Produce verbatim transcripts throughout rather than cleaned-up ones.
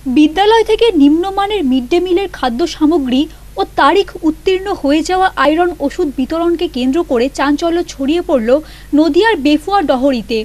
বিদ্যালয় থেকে নিম্নমানের মিড ডে মিলের খাদ্য সামগ্রী ও তারিখ উত্তীর্ণ হয়ে যাওয়া আয়রন ওষুধ বিতরণকে কেন্দ্র করে চাঞ্চল্য ছড়িয়ে পড়ল নদিয়ার বেফুয়া ডহরিতে।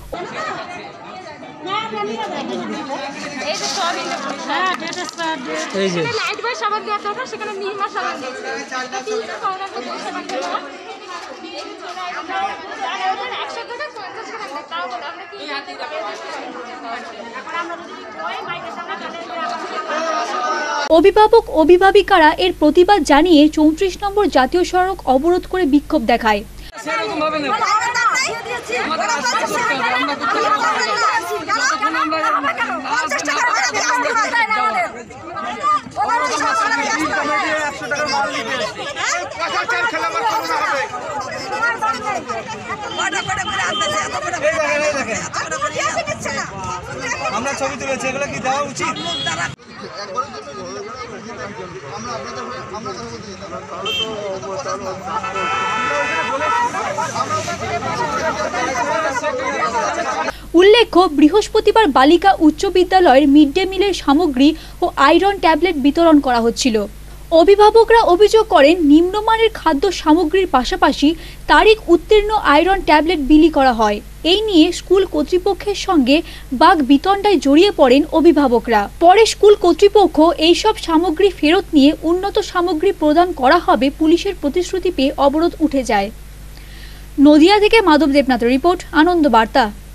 অভিভাবক অভিভাবিকারা এর প্রতিবাদ জানিয়ে চৌত্রিশ নম্বর জাতীয় সড়ক অবরোধ করে বিক্ষোভ দেখায়। আমরা ছবি তুলেছি, এগুলো কি দেওয়া উচিত? উল্লেখ্য, বৃহস্পতিবার বালিকা উচ্চ বিদ্যালয়ের মিড ডে মিলের সামগ্রী ও আয়রন ট্যাবলেট বিতরণ করা হচ্ছিল। অভিভাবকরা অভিযোগ করেন, নিম্নমানের খাদ্য সামগ্রীর পাশাপাশি তারিখ উত্তীর্ণ আয়রন ট্যাবলেট বিলি করা হয়। এই নিয়ে স্কুল কর্তৃপক্ষের সঙ্গে বাক বিতণ্ডায় জড়িয়ে পড়েন অভিভাবকরা। পরে স্কুল কর্তৃপক্ষ এইসব সামগ্রী ফেরত নিয়ে উন্নত সামগ্রী প্রদান করা হবে পুলিশের প্রতিশ্রুতি পেয়ে অবরোধ উঠে যায়। নদিয়া থেকে মাধব দেবনাথের রিপোর্ট, আনন্দ বার্তা।